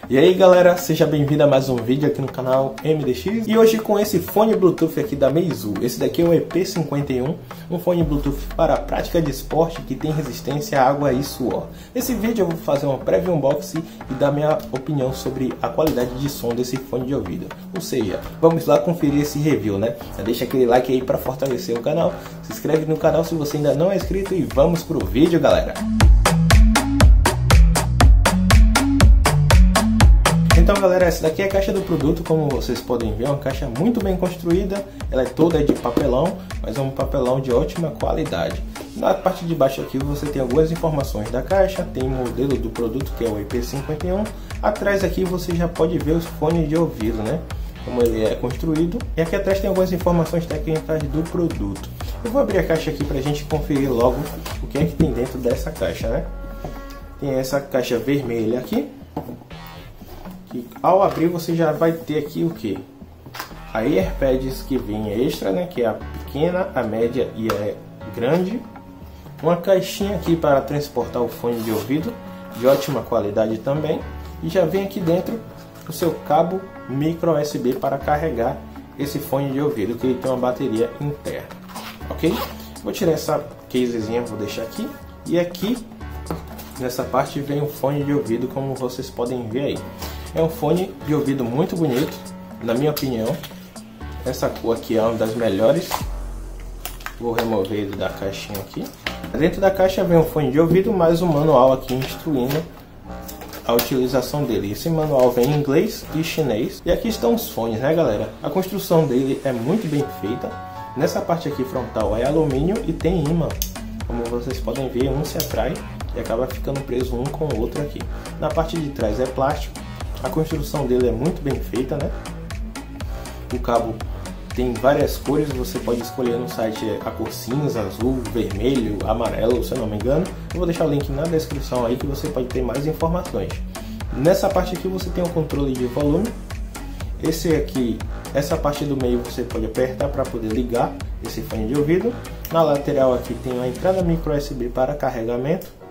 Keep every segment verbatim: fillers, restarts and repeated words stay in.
E aí galera, seja bem-vindo a mais um vídeo aqui no canal M D X. E hoje com esse fone Bluetooth aqui da Meizu. Esse daqui é o E P cinquenta e um, um fone Bluetooth para a prática de esporte que tem resistência à água e suor. Nesse vídeo eu vou fazer uma prévia unboxing e dar minha opinião sobre a qualidade de som desse fone de ouvido. Ou seja, vamos lá conferir esse review, né? Deixa aquele like aí para fortalecer o canal, se inscreve no canal se você ainda não é inscrito e vamos pro vídeo, galera! Então galera, essa daqui é a caixa do produto, como vocês podem ver, é uma caixa muito bem construída, ela é toda de papelão, mas é um papelão de ótima qualidade. Na parte de baixo aqui você tem algumas informações da caixa, tem o modelo do produto que é o E P cinquenta e um, atrás aqui você já pode ver os fones de ouvido, né? Como ele é construído, e aqui atrás tem algumas informações técnicas do produto. Eu vou abrir a caixa aqui para a gente conferir logo o que é que tem dentro dessa caixa, né? Tem essa caixa vermelha aqui. Que ao abrir você já vai ter aqui o que? A AirPads que vem extra, né? Que é a pequena, a média e a grande. Uma caixinha aqui para transportar o fone de ouvido, de ótima qualidade também. E já vem aqui dentro o seu cabo micro U S B para carregar esse fone de ouvido, que ele tem uma bateria interna, ok? Vou tirar essa casezinha, vou deixar aqui. E aqui, nessa parte, vem o fone de ouvido, como vocês podem ver aí. É um fone de ouvido muito bonito, na minha opinião. Essa cor aqui é uma das melhores. Vou remover ele da caixinha aqui. Dentro da caixa vem um fone de ouvido, mais um manual aqui instruindo a utilização dele. Esse manual vem em inglês e chinês. E aqui estão os fones, né galera? A construção dele é muito bem feita. Nessa parte aqui frontal é alumínio e tem imã. Como vocês podem ver, um se atrai e acaba ficando preso um com o outro aqui. Na parte de trás é plástico. A construção dele é muito bem feita, né? O cabo tem várias cores, você pode escolher no site a cor cinza, azul, vermelho, amarelo, se eu não me engano. Eu vou deixar o link na descrição aí que você pode ter mais informações. Nessa parte aqui você tem o controle de volume. Esse aqui, essa parte do meio você pode apertar para poder ligar esse fone de ouvido. Na lateral aqui tem a entrada micro U S B para carregamento.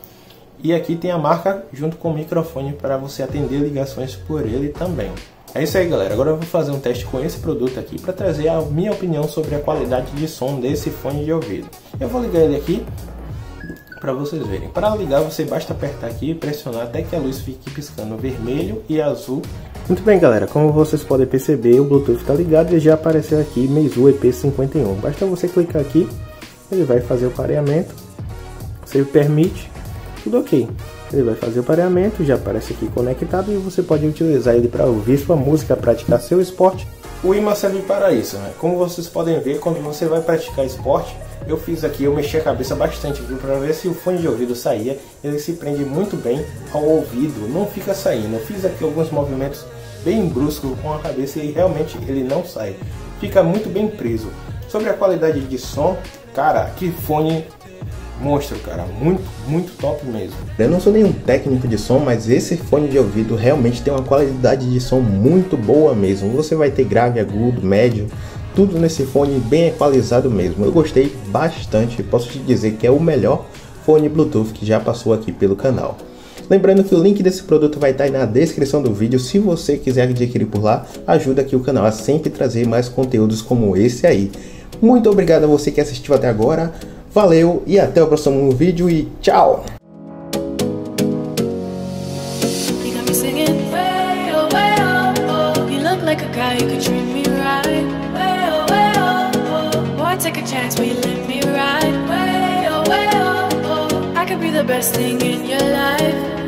E aqui tem a marca junto com o microfone para você atender ligações por ele também. É isso aí galera, agora eu vou fazer um teste com esse produto aqui para trazer a minha opinião sobre a qualidade de som desse fone de ouvido. Eu vou ligar ele aqui para vocês verem. Para ligar você basta apertar aqui e pressionar até que a luz fique piscando vermelho e azul. Muito bem galera, como vocês podem perceber, o Bluetooth está ligado e já apareceu aqui Meizu E P cinquenta e um. Basta você clicar aqui, ele vai fazer o pareamento, você permite. Tudo ok, ele vai fazer o pareamento, já aparece aqui conectado e você pode utilizar ele para ouvir sua música, praticar seu esporte. O imã serve para isso, né? Como vocês podem ver, quando você vai praticar esporte, eu fiz aqui, eu mexi a cabeça bastante para ver se o fone de ouvido saía. Ele se prende muito bem ao ouvido, não fica saindo. Eu fiz aqui alguns movimentos bem bruscos com a cabeça e realmente ele não sai, fica muito bem preso. Sobre a qualidade de som, cara, que fone monstro, cara, muito, muito top mesmo. Eu não sou nenhum técnico de som, mas esse fone de ouvido realmente tem uma qualidade de som muito boa mesmo. Você vai ter grave, agudo, médio, tudo nesse fone bem equalizado mesmo. Eu gostei bastante, posso te dizer que é o melhor fone Bluetooth que já passou aqui pelo canal. Lembrando que o link desse produto vai estar aí na descrição do vídeo. Se você quiser adquirir por lá, ajuda aqui o canal a sempre trazer mais conteúdos como esse aí. Muito obrigado a você que assistiu até agora. Valeu e até o próximo vídeo e tchau! Best thing in your life.